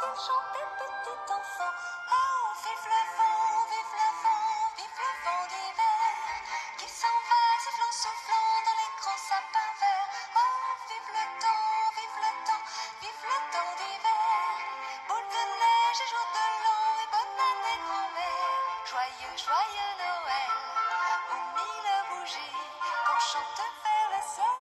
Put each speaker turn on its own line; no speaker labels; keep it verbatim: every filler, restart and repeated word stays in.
chantait petit enfant. Oh, vive le vent, vive le vent, vive le vent d'hiver, qui s'en va sifflant, soufflant dans les grands sapins verts. Oh, vive le temps, vive le temps, vive le temps d'hiver, boule de neige et jour de l'an et bonne année grand-mère. Joyeux, joyeux Noël, aux mille bougies, qu'on chante vers le ciel.